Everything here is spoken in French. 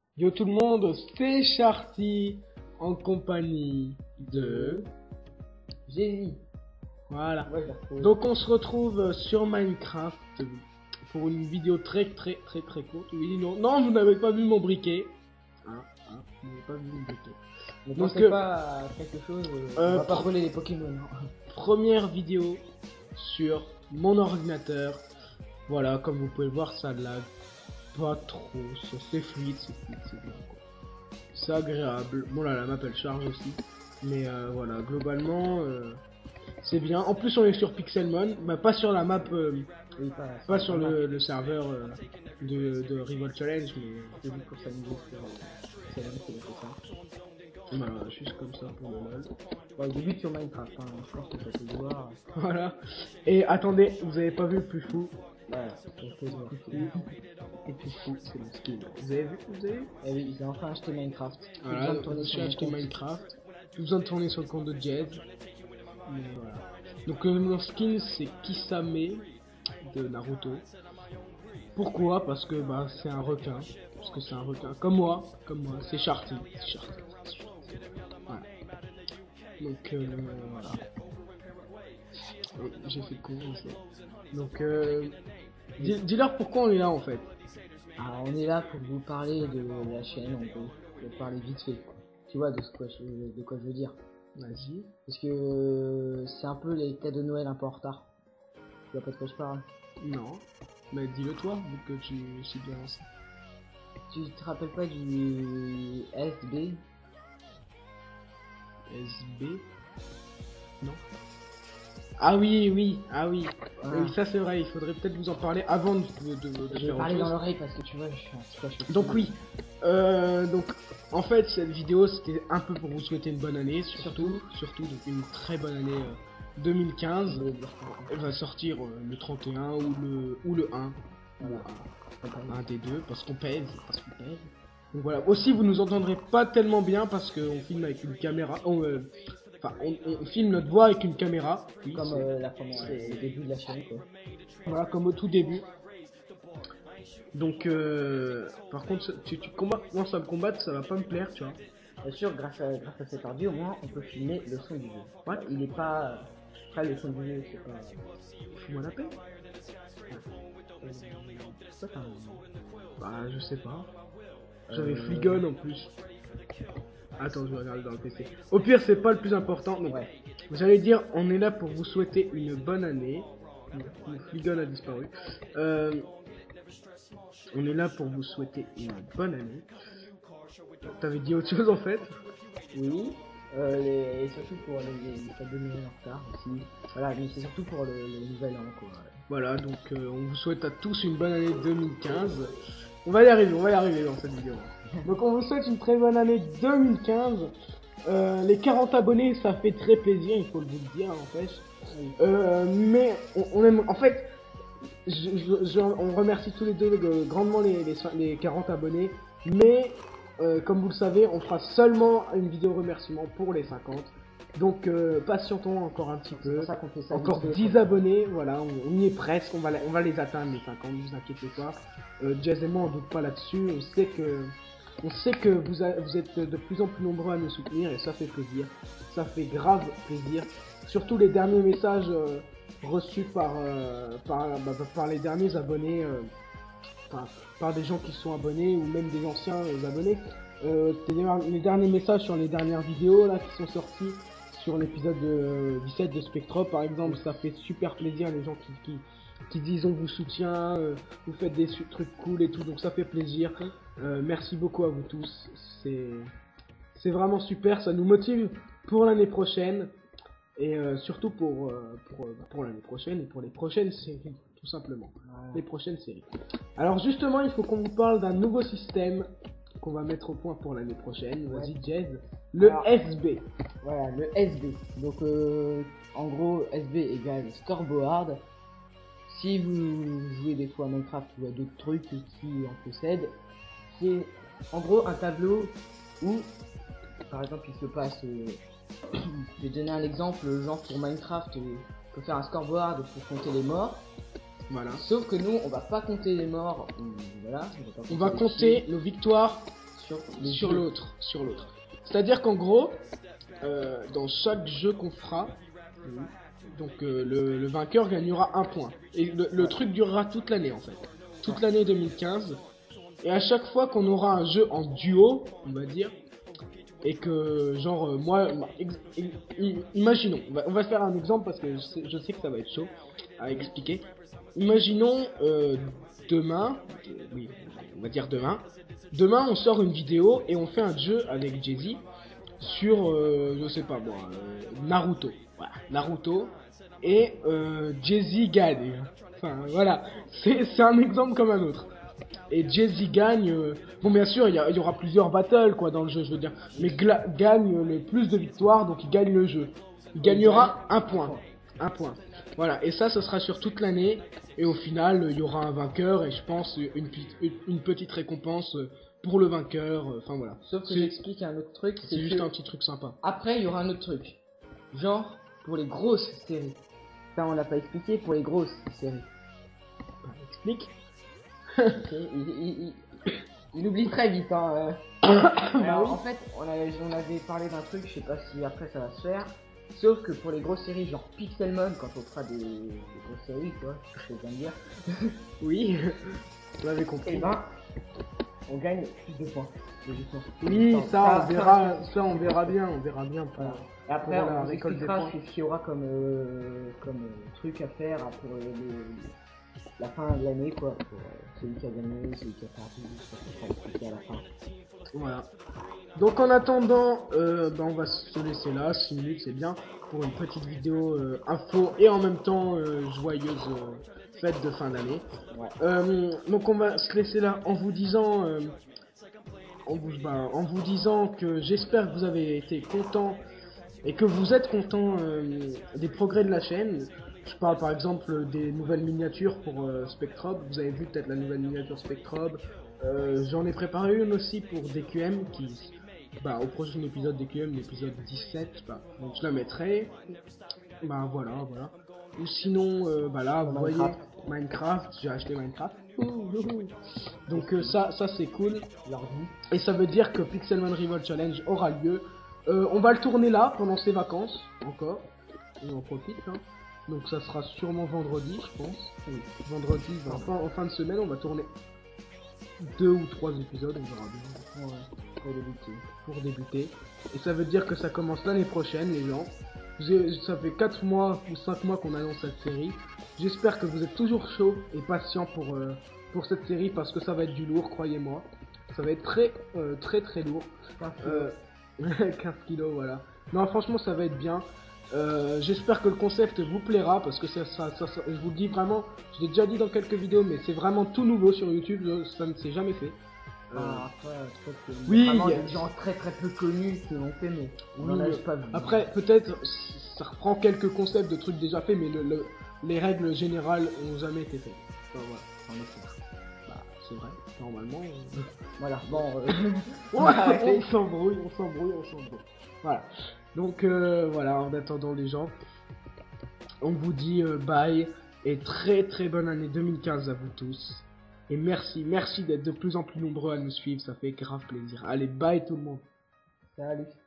Yo tout le monde, c'est Sharty en compagnie de... J'ai Voilà. Ouais, je l'ai retrouvé. Donc on se retrouve sur Minecraft pour une vidéo très courte. Oui, non, vous n'avez pas vu mon briquet. Vous n'avez pas vu mon briquet. Ne Donc, pensez pas à quelque chose, on va pas voler les Pokémon. Hein. Première vidéo sur mon ordinateur. Voilà, comme vous pouvez le voir, ça lag pas trop, c'est fluide, c'est bien quoi. C'est agréable. Bon là, la map elle charge aussi. Mais voilà, globalement, c'est bien. En plus, on est sur Pixelmon, bah, pas sur la map, Oui, pas sur le serveur de Revolt Challenge, mais c'est juste pour s'amuser sur c'est ça. voilà, juste comme ça pour le lol. Bon, il débute sur Minecraft, hein, je pense que ça peut se voir. Voilà. Et attendez, vous avez pas vu le plus fou? Voilà, ça peut se voir. Et plus fou, c'est le skin. Vous avez vu? Eh oui, j'ai enfin acheté Minecraft. Voilà, j'ai acheté Minecraft. Plus besoin de tourner sur le compte de Jez. Voilà. Donc mon skin c'est Kisame de Naruto. Pourquoi? Parce que bah c'est un requin. Parce que c'est un requin. Comme moi, c'est Sharty. Voilà. Donc voilà. J'ai fait con, je sais. Donc dis-leur pourquoi on est là en fait. Alors, on est là pour vous parler de la chaîne, on peut parler vite fait. Tu vois de quoi je veux dire. Vas-y. Parce que c'est un peu les cadeaux de Noël un peu en retard. Tu vois pas de quoi je parle? Non. Mais dis-le toi, vu que tu suis bien lancé. Tu te rappelles pas du SB? SB? Non. Ah oui. Voilà. Oui, ça c'est vrai, il faudrait peut-être vous en parler avant de Je vais faire parler autre dans chose. l'oreille parce que tu vois, je suis un petit peu chaud. Donc oui, donc en fait cette vidéo c'était un peu pour vous souhaiter une bonne année, surtout donc une très bonne année 2015. Elle va sortir le 31 ou le 1, Voilà. un des deux, parce qu'on pèse. Donc voilà, aussi vous nous entendrez pas tellement bien parce qu'on filme avec une caméra, on filme notre voix avec une caméra. Oui, Comme la première, le début de la chaîne quoi. voilà, comme au tout début. Donc par contre tu commences à me combattre, ça va pas me plaire, tu vois. Bien sûr, grâce à cet ordi, au moins on peut filmer le son du jeu. Ouais. Il est pas. Après, le son du jeu, c'est pas. Fous-moi la paix. Ça, t'as un- Bah je sais pas. J'avais Fligon en plus. Attends, je vais regarder dans le PC. Au pire, c'est pas le plus important. Donc, Ouais. vous allez dire, on est là pour vous souhaiter une bonne année. Le Fligon a disparu. On est là pour vous souhaiter une bonne année. T'avais dit autre chose en fait? Oui. Et surtout pour les cadeaux de Noël en retard aussi. Voilà, mais c'est surtout pour le nouvel an quoi. Voilà, donc on vous souhaite à tous une bonne année 2015. On va y arriver dans cette vidéo. Donc on vous souhaite une très bonne année 2015. Les 40 abonnés, ça fait très plaisir, il faut le vous dire en fait. Mais on aime, en fait, on remercie tous les deux grandement les 40 abonnés. Mais comme vous le savez, on fera seulement une vidéo remerciement pour les 50. Donc patientons encore un petit peu. pour ça qu'on fait ça Encore vite fait, 10 abonnés, voilà, on y est presque, on va les atteindre les 50, ne vous inquiétez pas. Jazz et moi on doute pas là-dessus, on sait que vous êtes de plus en plus nombreux à nous soutenir et ça fait plaisir, ça fait grave plaisir. Surtout les derniers messages reçus par les derniers abonnés, par des gens qui sont abonnés ou même des anciens abonnés. Les derniers messages sur les dernières vidéos là qui sont sorties sur l'épisode 17 de Spectrum par exemple, ça fait super plaisir les gens qui disent on vous soutient, vous faites des trucs cool et tout, donc ça fait plaisir. Merci beaucoup à vous tous, c'est vraiment super, ça nous motive pour l'année prochaine et surtout pour l'année prochaine et pour les prochaines séries, tout simplement. Ouais. Les prochaines séries. Alors justement, il faut qu'on vous parle d'un nouveau système qu'on va mettre au point pour l'année prochaine. Vas-y, Jez. Le SB. Voilà, le SB. Donc, en gros, SB égale scoreboard. Si vous jouez des fois à Minecraft ou à d'autres trucs qui en possèdent, c'est en gros un tableau où, par exemple, il se passe. Je vais donner un exemple, genre pour Minecraft, on peut faire un scoreboard pour compter les morts. Voilà. Sauf que nous, on va pas compter les morts. Voilà, On va compter nos victoires les sur jeux. l'autre, C'est-à-dire qu'en gros, dans chaque jeu qu'on fera, donc le vainqueur gagnera un point. Et le truc durera toute l'année en fait, toute l'année 2015. Et à chaque fois qu'on aura un jeu en duo, on va dire, et que genre imaginons, on va faire un exemple parce que je sais que ça va être chaud à expliquer. Imaginons demain, oui, on va dire demain on sort une vidéo et on fait un jeu avec Jay-Z sur je sais pas moi, Naruto, voilà, Naruto, et Jay-Z gagne. Enfin voilà, c'est un exemple comme un autre. Et Jay-Z gagne. Bon, bien sûr, il y aura plusieurs battles quoi dans le jeu, je veux dire. Mais gagne le plus de victoires, donc il gagne le jeu. Il gagnera un point. Un point. Voilà, et ça, ce sera sur toute l'année. Et au final, il y aura un vainqueur et je pense une petite récompense pour le vainqueur. Enfin voilà. Sauf que j'explique un autre truc. C'est juste un petit truc sympa. Après, il y aura un autre truc. Genre, pour les grosses séries. Ça, on l'a pas expliqué pour les grosses séries. Explique. Il oublie très vite. Hein. Alors, en fait, on avait parlé d'un truc, je sais pas si après ça va se faire. Sauf que pour les grosses séries, genre Pixelmon, quand on fera des grosses séries, quoi, je viens de dire. Oui, vous l'avez compris. Et ben, on gagne plus de points. Oui, ça on verra bien, Voilà. Et après, voilà, on vous récolte des expliquera points. ce qu'il y aura comme truc à faire pour la fin de l'année, quoi. Pour celui qui a gagné, celui qui a perdu, ça sera expliqué à la fin. Voilà. Donc en attendant, on va se laisser là, 6 minutes c'est bien, pour une petite vidéo info et en même temps joyeuse fête de fin d'année. Ouais. Donc on va se laisser là en vous disant, en vous disant que j'espère que vous avez été contents et que vous êtes contents des progrès de la chaîne. Je parle par exemple des nouvelles miniatures pour Spectrob. Vous avez vu peut-être la nouvelle miniature Spectrob. J'en ai préparé une aussi pour DQM qui, au prochain épisode DQM, l'épisode 17, donc je la mettrai. Voilà. Ou sinon, là, vous voyez, Minecraft, j'ai acheté Minecraft. Donc ça c'est cool. Et ça veut dire que Pixelmon Revolt Challenge aura lieu. On va le tourner là pendant ses vacances encore. Et on profite. Hein. Donc ça sera sûrement vendredi, je pense. Oui, vendredi, en fin de semaine, on va tourner 2 ou 3 épisodes, on verra bien. Ouais, pour débuter. Et ça veut dire que ça commence l'année prochaine, les gens. Ça fait 4 mois ou 5 mois qu'on annonce cette série. J'espère que vous êtes toujours chaud et patient pour cette série parce que ça va être du lourd, croyez-moi. Ça va être très lourd. 15 kilos, voilà. Non, franchement, ça va être bien. J'espère que le concept vous plaira parce que ça, je vous le dis vraiment, je l'ai déjà dit dans quelques vidéos, mais c'est vraiment tout nouveau sur YouTube, ça ne s'est jamais fait. Oui, il y a des gens très peu connus qui l'ont fait, mais on n'en a pas vu. Après, peut-être ça reprend quelques concepts de trucs déjà faits, mais les règles générales ont jamais été faites. Enfin, voilà, en effet. C'est vrai, normalement. Voilà, bon. On s'embrouille. Voilà. Donc voilà, en attendant les gens, on vous dit bye et très bonne année 2015 à vous tous. Et merci d'être de plus en plus nombreux à nous suivre, ça fait grave plaisir. Allez, bye tout le monde. Salut.